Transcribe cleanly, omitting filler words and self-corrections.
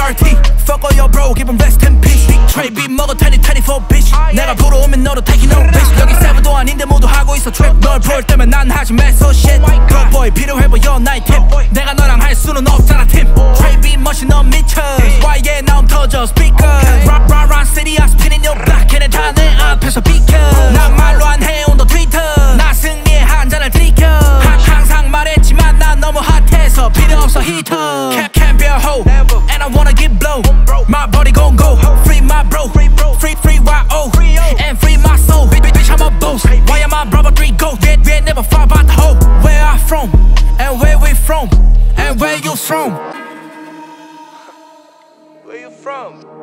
RT Fuck all your bro, give him rest in peace Trey beat 먹어 2024 bitch 내가 보러 오면 너도 taking no bitch 여기 세븐도 아닌데 모두 하고 있어 trip 널 볼 때면 난 하지 매서 shit Good boy 필요해 보여 나의 팁 내가 너랑 할 수는 없잖아 팀 Trey beat 멋이 넌 미쳐 Y에 나옴 터져 speakers Rock rock rock city I spin in your block 걔네 다 내 앞에서 비켜 난 말로 안 해 on the Twitter 나 승리의 한 잔을 들이켜 항상 말했지만 난 너무 핫해서 필요 없어 히터 Can't be a hoe and I wanna get blow My body gon' go free my bro free YO and free my soul bitch I'm a boss why am I brother 3 go get never far about the hoe where I from and where we from and where you from Where you from?